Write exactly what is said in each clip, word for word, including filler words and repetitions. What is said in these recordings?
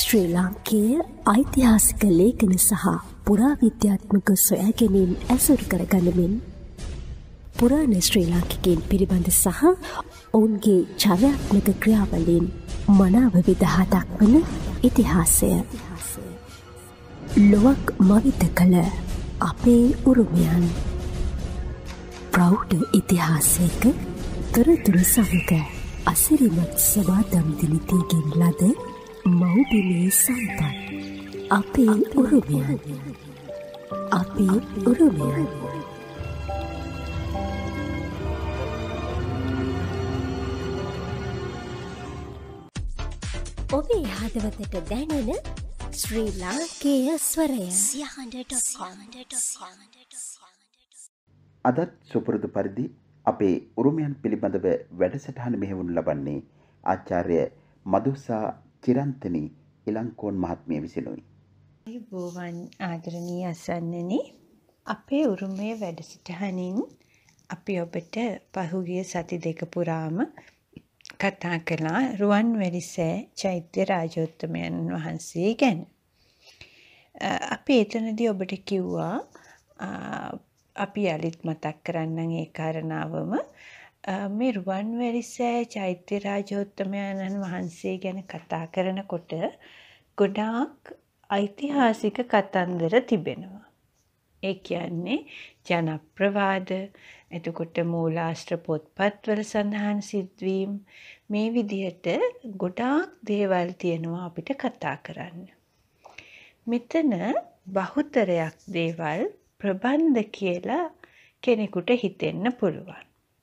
ශ්‍රී ලාංකේය ඓතිහාසික ලේඛන සහ පුරාවිද්‍යාත්මක සොයාගැනීම් ඇසුරු කරගනිමින් පුරාණ ශ්‍රී ලාංකිකයන් පිළිබඳ සහ ඔවුන්ගේ චර්යාත්මක ක්‍රියාවලීන් මනාව විදහා දක්වන ඉතිහාසය. ලොවක් මවිත කළ අපේ උරුමයන්. ප්‍රෞಢ ඉතිහාසයක තොරතුරු සමග අසිරිමත් සමාදම් දිලිතීගෙන් ලද මව්බිමේ සම්පත්. අපේ උරුමයන්. අපේ උරුමයන්. ඔබේ හදවතට දැනෙන ශ්‍රී ලාංකේය ස්වරය. අදත් සුපුරුදු පරිදි අපේ උරුමයන් පිළිබඳව වැඩසටහන මෙහෙවනු ලබන්නේ ආචාර්ය මදුසා චිරන්තනි ඉලංකෝන් මහත්මිය විසිනුයි. බෝවන් ආදරණීය අසන්නනි, අපේ උරුමයේ වැඩසටහනින් අපි ඔබට පහුගිය සති දෙක පුරාම කතා කළා රුවන්වැලිසෑ චෛත්‍ය රාජෝත්තමයන් වහන්සේ ගැන. අපි එතනදී ඔබට කිව්වා අපි යලිත් මතක් කරන්නම් ඒ කාරණාවම මේ රුවන්වැලිසෑ චෛත්‍ය රාජෝත්තමයන් වහන්සේ ගැන කතා කරනකොට ගොඩාක් ඓතිහාසික කතන්දර තිබෙනවා. ඒ කියන්නේ ජනප්‍රවාද, එතකොට මූලාශ්‍ර පොත්පත්වල සඳහන් සිද්ධවීම්, මේ විදිහට ගොඩාක් දේවල් තියෙනවා අපිට කතා කරන්න. මෙතන බහුතරයක් දේවල් ප්‍රබන්ධ කියලා කෙනෙකුට හිතෙන්න පුළුවන්.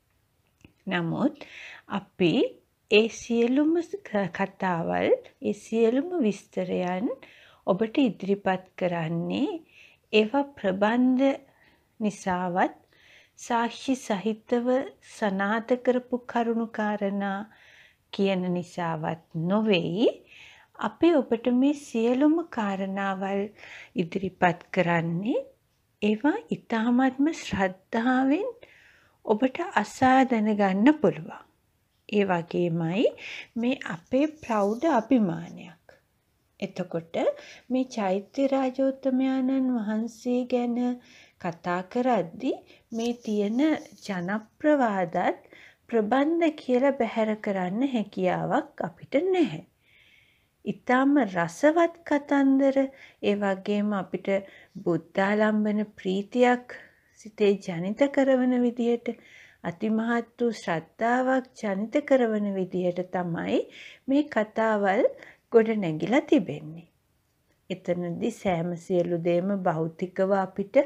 නමුත් අපි ඒ සියලුම කතාවල්, ඒ සියලුම විස්තරයන් ඔබට ඉදිරිපත් කරන්නේ ඒවා ප්‍රබන්ධ නිසාවත් සාක්ෂි සහිතව සනාථ කරපු කරුණු කාරණා කියන නිසාවත් නොවේයි. අපි ඔබට මේ සියලුම කාරණාවල් ඉදිරිපත් කරන්නේ ඒවා ඉතාමත්ම ශ්‍රද්ධාවෙන් ඔබට අසා දැනගන්න පුළුවන්. ඒ වගේමයි මේ අපේ ප්‍රෞಢ අභිමානයක්. එතකොට මේ චෛත්‍ය රාජෝත්තමයන්න් වහන්සේ ගැන කතා කරද්දී මේ තියෙන ජනප්‍රවාදත් ප්‍රබන්ධ කියලා බැහැර කරන්න හැකියාවක් අපිට නැහැ. ඊටාම රසවත් කතන්දර, ඒ වගේම අපිට බුද්ධාලම්බන ප්‍රීතියක් සිතේ ජනිත කරවන විදිහට, අතිමහත් වූ ශ්‍රද්ධාවක් ජනිත කරවන විදිහට තමයි මේ කතාවල් ගොඩ නැගිලා තිබෙන්නේ. එතනදී සෑම සියලු දේම භෞතිකව අපිට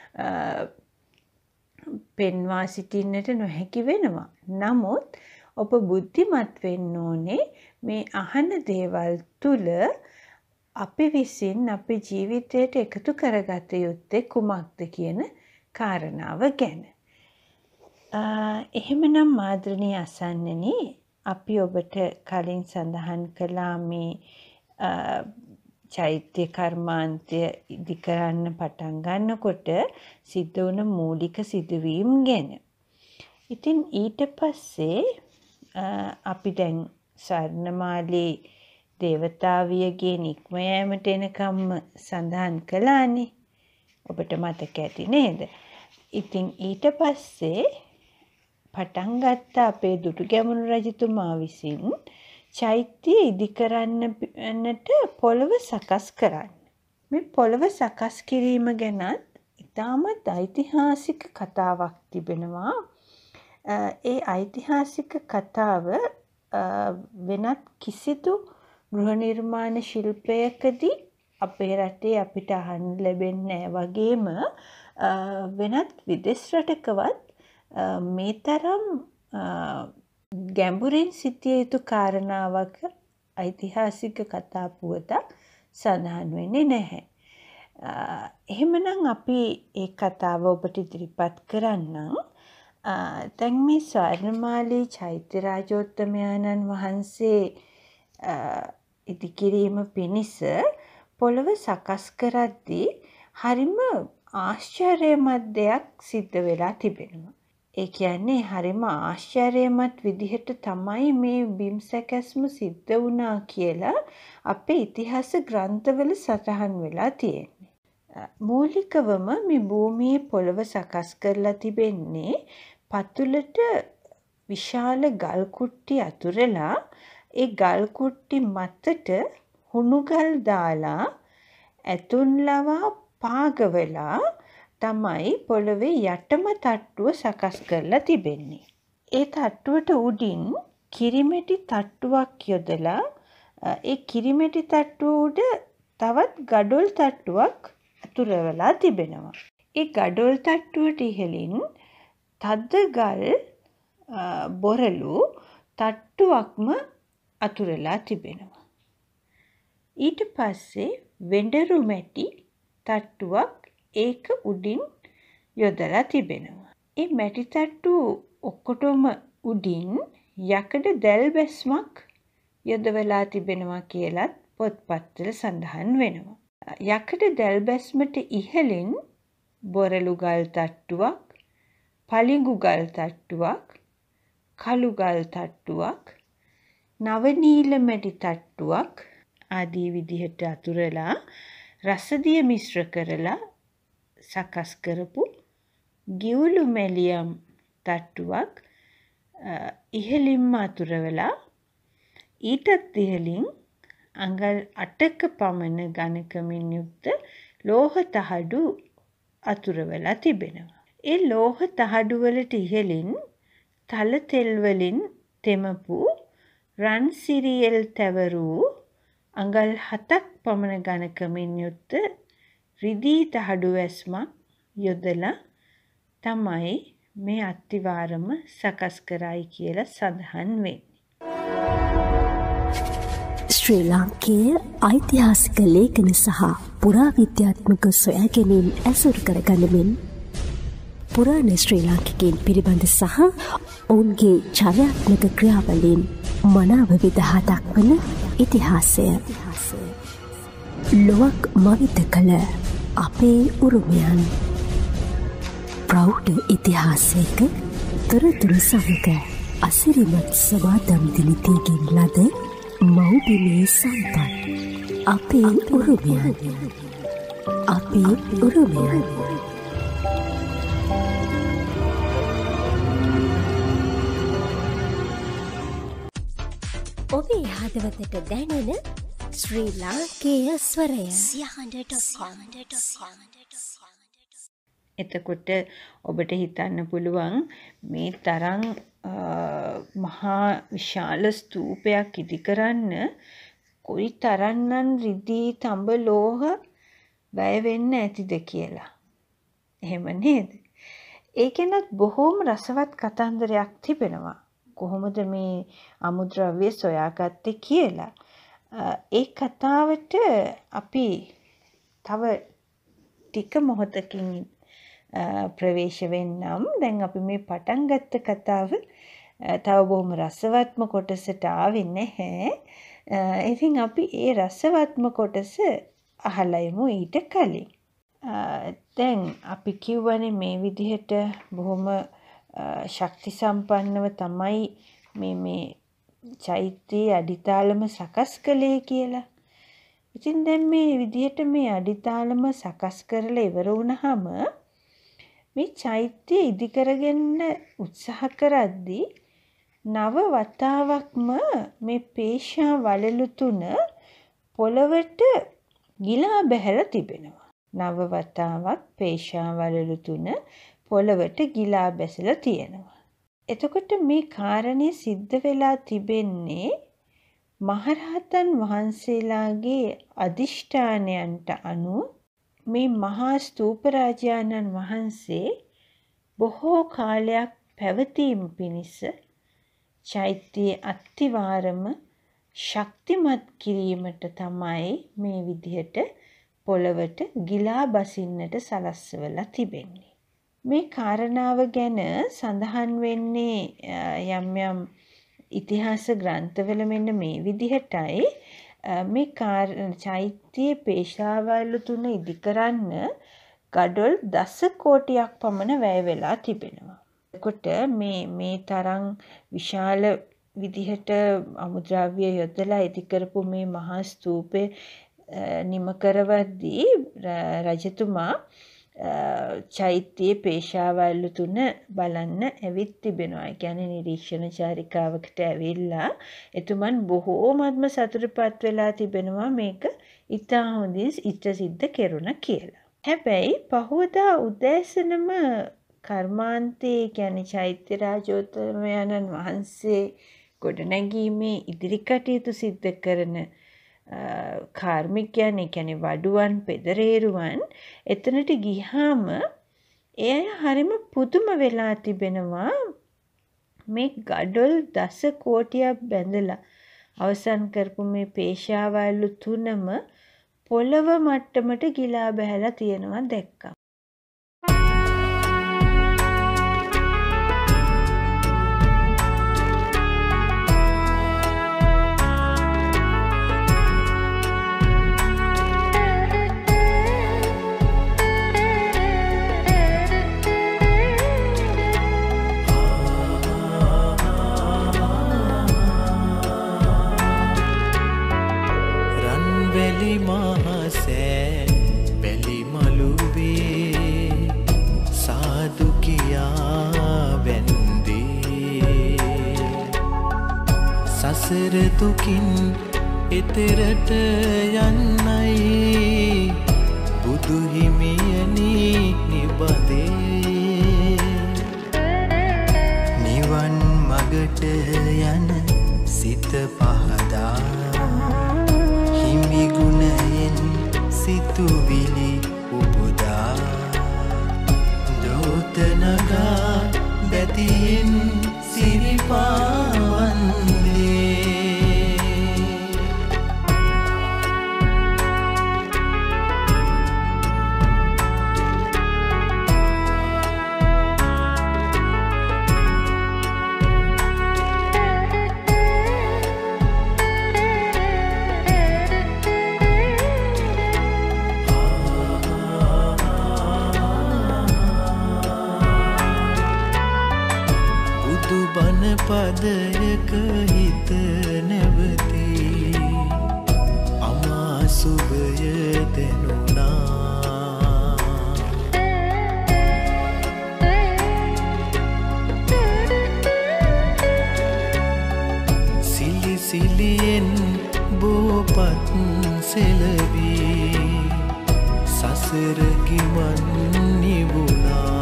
පෙන්වා සිටින්නට නොහැකි වෙනවා. නමුත් ඔබ බුද්ධිමත් වෙන්න ඕනේ මේ අහන දේවල් තුල අපි විසින් අපේ ජීවිතයට එකතු කරගත යුත්තේ කුමක්ද කියන කාරණාව ගැන. එහෙමනම් මාදෘණී අසන්නනි, අපි ඔබට කලින් සඳහන් කළා මේ චෛත්‍ය කර්මාන්තය ඉදි කරන්න පටන් ගන්නකොට සිද්ධ වුණ මූලික සිදුවීම් ගැන. ඉතින් ඊට පස්සේ අපි දැන් ස්වර්ණමාලී දේවතාවියගේ නික්ම යෑමට එනකම්ම සඳහන් කළානේ. ඔබට මතක ඇති නේද? ඉතින් ඊට පස්සේ පටන් ගත්ත අපේ දුටුගැමුණු රජතුමා විසින් චෛත්‍ය ඉදි කරන්නට පොළව සකස් කරන්න. මේ පොළව සකස් කිරීම ගැනත් ඉතාමත් ඓතිහාසික කතාවක් තිබෙනවා. ඒ ඓතිහාසික කතාව වෙනත් කිසිදු ගෘහ නිර්මාණ ශිල්පයකදී අපේ රටේ අපිට අහන්න ලැබෙන්නේ නැහැ. වගේම වෙනත් විදේශ රටකවත් මේ තරම් ගැඹුරින් සිටිය යුතු කාරණාවක ඓතිහාසික කතා පුවතක් සඳහන් වෙන්නේ නැහැ. එහෙමනම් අපි ඒ කතාව ඔබට ඉදිරිපත් කරන්නම්. දැන් මේ ස්වර්ණමාලී චෛත්‍ය රාජෝත්තමයන්න් වහන්සේ ඉදිකිරීම පිණිස පොළව සකස් කරද්දී හරිම ආශ්චර්යමත් දෙයක් සිද්ධ වෙලා තිබෙනවා. ඒ කියන්නේ හරිම ආශ්චර්යමත් විදිහට තමයි මේ බිම් සැකැස්ම සිද්ධ වුණා කියලා අපේ ඉතිහාස ග්‍රන්ථවල සටහන් වෙලා තියෙන්නේ. මූලිකවම මේ භූමියේ පොළව සකස් කරලා තිබෙන්නේ පතුලට විශාල ගල් කුට්ටි අතුරලා ඒ ගල් කුට්ටි මතට හුණු ගල් දාලා ඇතුන් ලවා පාගවලා තමයි පොළවේ යටම තට්ටුව සකස් කරලා තිබෙන්නේ. ඒ තට්ටුවට උඩින් කිරිමැටි තට්ටුවක් යොදලා ඒ කිරිමැටි තට්ටුව උඩ තවත් ගඩොල් තට්ටුවක් අතුරවලා තිබෙනවා. ඒ ගඩොල් තට්ටුවට ඉහළින් තද ගල් බොරළු තට්ටුවක්ම අතුරලා තිබෙනවා. ඊට පස්සේ වෙඬරු මැටි තට්ටුවක් ඒක උඩින් යොදලා තිබෙනවා. ඒ මැටි තට්ටු ඔක්කොටම උඩින් යකඩ දැල් බැස්මක් යොදවලා තිබෙනවා කියලත් පොත්පත්වල සඳහන් වෙනවා. යකඩ දැල් බැස්මට ඉහළින් බොරළු ගල් තට්ටුවක්, පලිඟු ගල් තට්ටුවක්, කළු ගල් තට්ටුවක්, නවනීල මැටි තට්ටුවක් ආදී විදිහට අතුරලා රසදිය මිශ්‍ර කරලා සකස් කරපු ගිවුළු මැලියම් තට්ටුවක් ඉහළින්ම අතුරවලා ඊටත් ඉහළින් අඟල් අටක පමණ ඝනකමින් යුක්ත ලෝහ තහඩු අතුරවලා තිබෙනවා. ඒ ලෝහ තහඩු වලට ඉහළින් තල තෙල් වලින් තෙමපු රන් සිරියල් තැවරූ අඟල් හතක් පමණ ඝනකමින් යුක්ත රිදී තහඩු වැස්මක් යොදලා තමයි මේ අත්තිවාරම සකස් කරයි කියලා සඳහන් වෙන්නේ. ශ්‍රී ලාංකේය ඓතිහාසික ලේඛන සහ පුරාවිද්‍යාත්මක සොයාගැනීම් ඇසුරු කරගනිමින් පුරාණ ශ්‍රී ලාංකිකයන් පිළිබඳ සහ ඔවුන්ගේ චර්යාත්මක ක්‍රියාවලීන් මනාව විදහා දක්වන ඉතිහාසය. ලොවක් මවිත කළ අපේ උරුමයන් ප්‍රෞಢ ඉතිහාසයක තොරතුරු සමග අසිරිමත් සමාදම් දිලිතයකින් ලද මව්බිමේ සම්පත් අපේ උරුමයන් අපේ උරුමයන් ඔබේ හදවතට දැනෙන ශ්‍රී ලාංකේය ස්වරය එතකොට ඔබට හිතන්න පුළුවන් මේ තරම් මහා විශාල ස්තූපයක් ඉදි කරන්න කොයි තරම්නම් රිදී තඹ ලෝහ වැය වෙන්න ඇතිද කියලා. එහෙම නේද? ඒකෙනත් බොහෝම රසවත් කතන්දරයක් තිබෙනවා. කොහොමද මේ අමුද්‍රව්‍ය සොයාගත්තේ කියලා. ඒ කතාවට අපි තව ටික මොහොතකින් ප්‍රවේශ වෙන්නම්. දැන් අපි මේ පටන් ගත්ත කතාව තව බොහොම රසවත්ම කොටසට ආවේ නැහැ. ඉතින් අපි ඒ රසවත්ම කොටස අහලා යමු ඊට කලින්. දැන් අපි කියවනේ මේ විදිහට බොහොම ශක්ති සම්පන්නව තමයි මේ මේ චෛත්‍යයේ අඩිතාලම සකස් කළේ කියලා. ඉතින් දැන් මේ විදිහට මේ අඩිතාලම සකස් කරලා ඉවර වුණාම මේ චෛත්‍ය ඉදි කරගන්න උත්සාහ කරද්දී නව වතාවක්ම මේ පේශා වලලු තුන පොළවට ගිලා බැහැලා තිබෙනවා. නව වතාවක් පේශා වලලු තුන පොළවට ගිලා බැසලා තියෙනවා. එතකොට මේ කාරණේ සිද්ධ වෙලා තිබෙන්නේ මහරහතන් වහන්සේලාගේ අදිෂ්ඨානයන්ට අනුව මේ මහා ස්තූප රාජානන් වහන්සේ බොහෝ කාලයක් පැවතීම පිණිස චෛත්‍යයේ අත්තිවාරම ශක්තිමත් කිරීමට තමයි මේ විදිහට පොළවට ගිලා බසින්නට සලස්වලා තිබෙන්නේ. මේ කාරණාව ගැන සඳහන් වෙන්නේ යම් යම් ඉතිහාස ග්‍රන්ථවල මෙන්න මේ විදිහටයි. මේ චෛත්‍යයේ පේශාවල තුන ඉදි කරන්න ගඩොල් දස කෝටියක් පමණ වැය වෙලා තිබෙනවා. කොට මේ මේ තරම් විශාල විදිහට අමුද්‍රව්‍ය යොදලා ඉදි කරපු මේ මහා ස්තූපේ නිම කරවද්දී රජතුමා චෛත්‍යයේ පේශාවල්ලු තුන බලන්න ඇවිත් තිබෙනවා. ඒ කියන්නේ නිරීක්ෂණ චාරිකාවකට ඇවිල්ලා එතුමන් බොහෝමත්ම සතුටුපත් වෙලා තිබෙනවා මේක ඉතා හොඳින් ඉෂ්ට සිද්ධ කෙරුණා කියලා. හැබැයි පහවදා උදෑසනම කර්මාන්තයේ කියන්නේ චෛත්‍ය රාජෝත්තමයන්න් වහන්සේ ගොඩනැගීමේ ඉදිරි කටයුතු සිද්ධ කරන කාර්මිකයන් ඒ කියන්නේ වඩුවන් පෙදරේරුවන් එතනට ගියාම එය හරිම පුදුම වෙලා තිබෙනවා මේ ගඩොල් දස කෝටියක් බැඳලා අවසන් කරපු මේ පේශාවල්ලු තුනම පොළව මට්ටමට ගිලා බහැලා තියෙනවා දැක්කා. සසර දුකින් එතරට යන්නයි බුදු හිමියනි නිබදේ නිවන් මගට යන සිත පහදා හිමි ගුණයෙන් සිතුවිලි උපුදා දෝතනගා බැතියෙන් සිරිපාවන්දේ පදයක හිත නැවතී අමා සුභය දෙනුනා සිලි සිලියෙන් බෝපත් සෙලවී සසර ගිමන් නිවුණා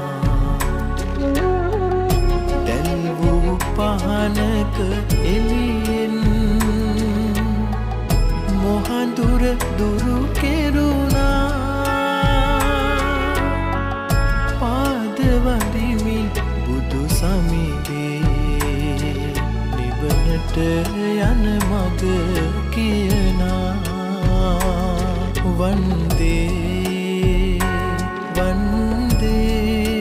පහනක එළියෙන් මොහඳුර දුරු කෙරුණා පාද වඩිමි බුදු සමිඳේ නිවනට යන මග කියනා වන්දේ වන්දේ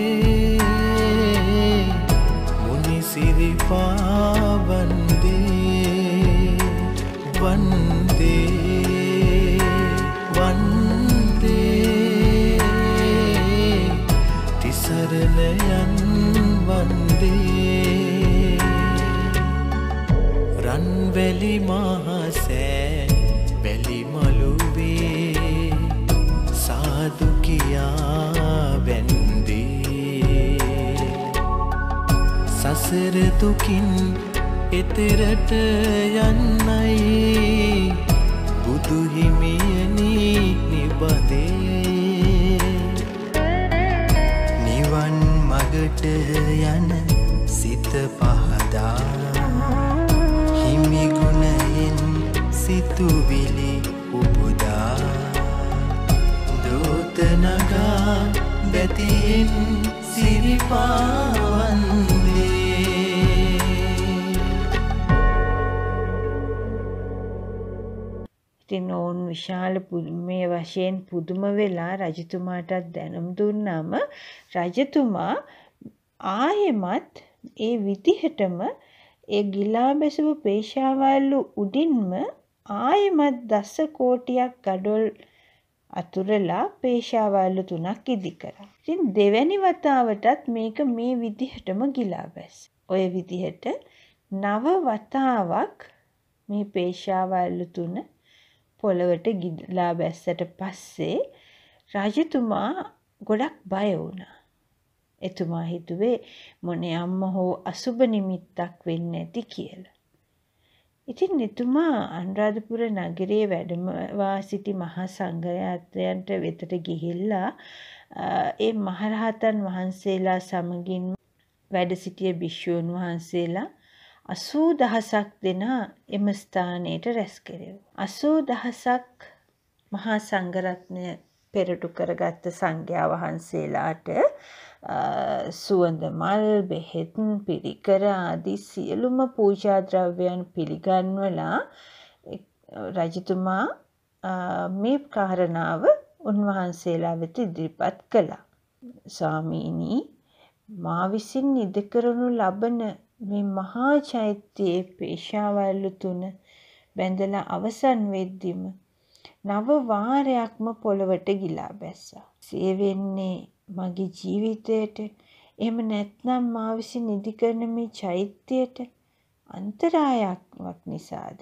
වන්දේ වන්දේ වන්දේ තිසරණයන් වන්දේ රන්වැලි මහසෑ වැලි මළුවේ සාදු කියා වැන්දේ සසර දුකින් එතරට යන්නයි බුදු හිමියනි නිබදේ නිවන් මගට යන සිත පහදා හිමි ගුණයෙන් සිතුවිලි උපුදා දෝතනගා බැතියෙන් සිරිපාවන්දේ ඉතින් ඔවුන් විශාල මේ වශයෙන් පුදුම වෙලා රජතුමාටත් දැනුම් දුන්නාම රජතුමා ආයෙමත් ඒ විදිහටම ඒ ගිලා බැසපු පේශාවල්ලු උඩින්ම ආයෙමත් දස කෝටියක් ගඩොල් අතුරලා පේශාවල්ලු තුනක් ඉදි කරා. ඉතින් දෙවැනි වතාවටත් මේක මේ විදිහටම ගිලා බැස්ස. ඔය විදිහට නව වතාවක් මේ පේශාවල්ලු තුන පොළවට ගිලා බැස්සට පස්සේ රජතුමා ගොඩක් බය වුණා. එතුමා හිතුවේ මොනේ අම්ම හෝ අසුබ නිමිත්තක් වෙන්නේ නැති කියලා. ඉතින් එතුමා අනුරාධපුර නගරයේ වැඩමවා සිටි මහා සංඝරත්නයන්ට වෙතට ගිහිල්ලා ඒ මහරහතන් වහන්සේලා සමගින් වැඩ සිටිය භික්ෂූන් වහන්සේලා අසූ දහසක් දෙනා එම ස්ථානයට රැස් කෙරෙව්වා. අසූ දහසක් මහා සංඝරත්නය පෙරටු කරගත්ත සංඝයා වහන්සේලාට සුවඳ මල්, බෙහෙත්, පිරිකර ආදී සියලුම පූජා ද්‍රව්‍යයන් පිළිගන්වලා රජතුමා මේ කාරණාව උන්වහන්සේලා වෙත ඉදිරිපත් කළා. ස්වාමීනි, මා විසින් ඉදි කරනු ලබන මේ මහා චෛත්‍යයේ පේශාවල්ලු තුන බැඳලා අවසන් වෙද්දිම නව වාරයක්ම පොළවට ගිලා බැස්සා. සිය වෙන්නේ මගේ ජීවිතයට, එහෙම නැත්නම් මා විසින් ඉදි කරන මේ චෛත්‍යයට අන්තරායක් නිසාද?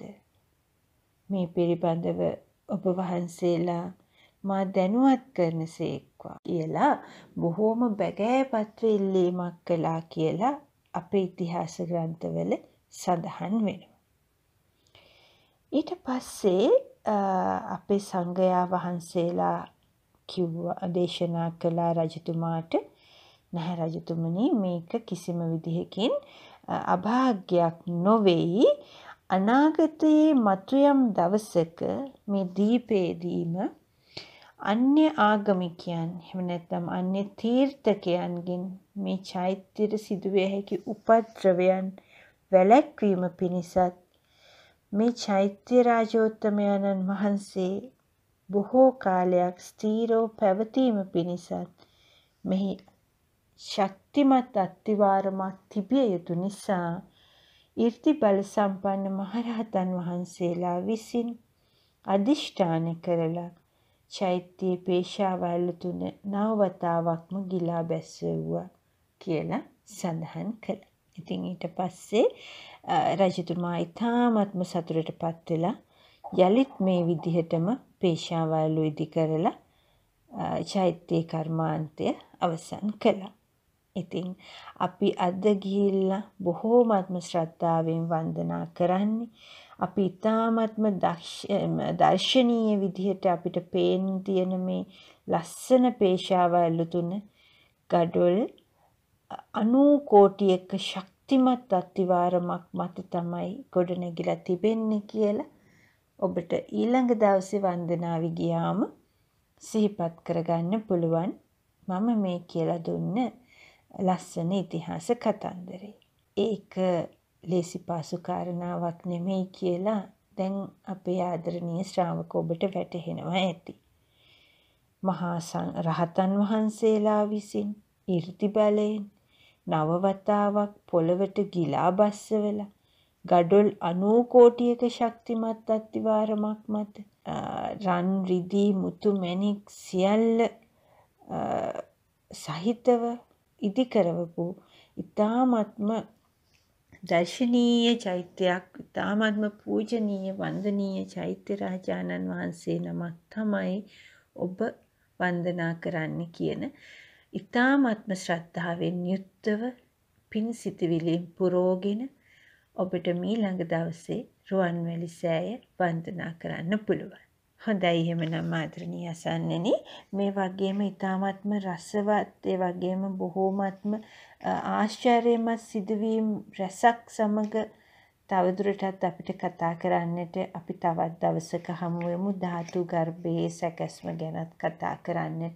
මේ පිළිබඳව ඔබ වහන්සේලා මා දැනුවත් කරනසේක්වා කියලා බොහෝම බැගෑපත්ව ඉල්ලීමක් කළා කියලා අපේ ඉතිහාස ග්‍රන්ථවල සඳහන් වෙනවා. ඊට පස්සේ අපේ සංඝයා වහන්සේලා කිව්වා, දේශනා කළා රජතුමාට, නැහැ රජතුමනි, මේක කිසිම විදිහකින් අභාග්‍යයක් නොවේයි. අනාගතයේ මතුයම් දවසක මේ දීපේදීම අන්‍ය ආගමිකයන්, එහෙම නැත්නම් අන්‍ය තීර්ථකයන්ගෙන් මේ චෛත්‍යයට සිදුවිය හැකි උපද්‍රවයන් වැළැක්වීම පිණිසත් මේ චෛත්‍ය රාජෝත්තමයන්න් වහන්සේ බොහෝ කාලයක් ස්ථීරව පැවතීම පිණිසත් මෙහි ශක්තිමත් අත්තිවාරමක් තිබිය යුතු නිසා ඊර්ති බල සම්පන්න මහරහතන් වහන්සේලා විසින් අදිෂ්ඨාන කරලා චෛත්‍යයේ පේශාවල්ලු තුන නව වතාවක්ම ගිලා බැස්සෙව්වා කියලා සඳහන් කළා. ඉතින් ඊට පස්සේ රජතුමා ඊ타ත්ම සතුටටපත් වෙලා යලිත් මේ විදිහටම පේශාවල්ලු ඉදි කරලා චෛත්‍ය කර්මාන්තය අවසන් කළා. ඉතින් අපි අද ගිහිල්ලා බොහෝමත්ම ශ්‍රද්ධාවෙන් වන්දනා කරන්නේ, අපි ඊ타ත්ම දර්ශනීය විදිහට අපිට පේන තියෙන මේ ලස්සන පේශාවල්ලු තුන ගඩොල් අනූ කෝටියක ශක්තිමත් අත්තිවාරමක් මත තමයි ගොඩනැගිලා තිබෙන්නේ කියලා ඔබට ඊළඟ දවසේ වන්දනාවි ගියාම සිහිපත් කරගන්න පුළුවන්. මම මේ කියලා දුන්න ලස්සන ඉතිහාස කතන්දරේ. ඒක ලේසි පාසු කාරණාවක් නෙමෙයි කියලා දැන් අපේ ආදරණීය ශ්‍රාවක ඔබට වැටහෙනවා ඇති. මහා රහතන් වහන්සේලා විසින් ඊර්ති බලයෙන් නව වතාවක් පොළවට ගිලා බස්සවලා ගඩොල් අනූ කෝටියක ශක්තිමත් අත්තිවාරමක් මත රන් රිදී මුතු මැණික් සියල්ල සහිතව ඉදි කරවපු ඉතාමත්ම දර්ශනීය චෛත්‍යයක්, ඉතාමත්ම පූජනීය වන්දනීය චෛත්‍ය රාජානන් වහන්සේ නමක් තමයි ඔබ වන්දනා කරන්න කියන ඉතාමත්ම ශ්‍රද්ධාවෙන් යුක්තව පින් සිතිවිලින් පුරෝගෙන ඔබට මීළඟ දවසේ රුවන්වැලි සෑය වන්දනා කරන්න පුළුවන්. හොඳයි, එහෙමනම් ආදරණීය අසන්නෙනි, මේ වගේම ඉතාමත්ම රසවත්, ඒ වගේම බොහෝමත්ම ආශ්චර්යමත් සිදුවීම් රැසක් සමග තවදුරටත් අපිට කතා කරන්නට අපි තවත් දවසක හමු වෙමු. ධාතු ගර්භයේ සැකස්ම ගැනත් කතා කරන්නට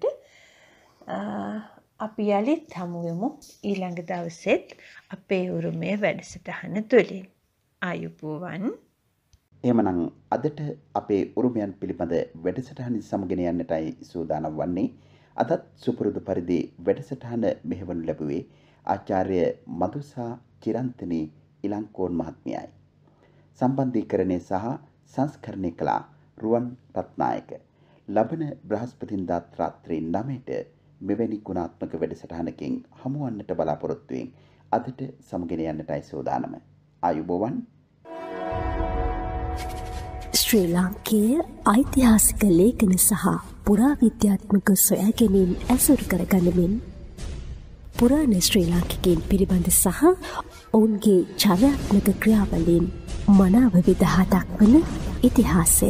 අපි යලිත් හමු වෙමු ඊළඟ දවසෙත් අපේ උරුමය වැඩසටහන තුළින්. ආයුබෝවන්. එහෙමනම් අදට අපේ උරුමයන් පිළිබඳ වැඩසටහන සමගෙන යන්නටයි සූදානම් වන්නේ. අදත් සුපුරුදු පරිදි වැඩසටහන මෙහෙවනු ලැබුවේ ආචාර්ය මදුසා චිරන්තනී ඉලංකෝන් මහත්මියයි. සම්බන්ධීකරණය සහ සංස්කරණය කළ රුවන් රත්නායක. ලබන බ්‍රහස්පතින්දාත් රාත්‍රී නවයට මෙවැනි ගුණාත්මක වැඩසටහනකින් හමුවන්නට බලාපොරොත්තු වෙමින් අදට සමගෙන යන්නටයි සූදානම. ආයුබෝවන්. ශ්‍රී ලාංකේය ඓතිහාසික ලේඛන සහ පුරාවිද්‍යාත්මක සොයාගැනීම් ඇසුරු කරගනිමින් පුරාණ ශ්‍රී ලාංකිකයන් පිළිබඳ සහ ඔවුන්ගේ චර්යාත්මක ක්‍රියාවලීන් මනාව විදහා දක්වන ඉතිහාසය.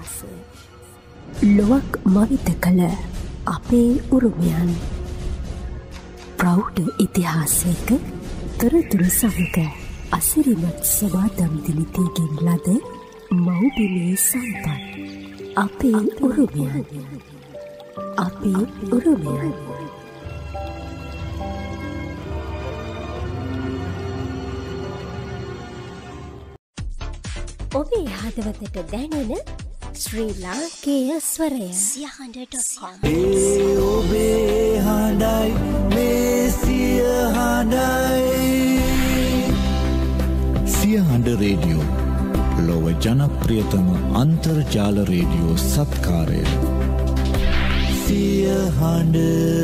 ලොවක් මවිත කළ අපේ උරුමයන්. ප්‍රෞಢ ඉතිහාසයක තොරතුරු සමග අසිරිමත් සමාදම් දිලිතීගෙන් ලද මව්බිමේ සම්පත්. අපේ උරුමයන්. අපේ උරුමයන්. ඔබේ හදවතට දැනෙන ශ්‍රී ලාංකේය ස්වරය සියහඬ ඩොට් කොම්. ඒ ඔබේ හඬයි මේ සියහඬයි. සියහඬ රේඩියෝ ලොව ජනප්‍රියතම අන්තර්ජාල රේඩියෝ සත්කාරය. සියහඬ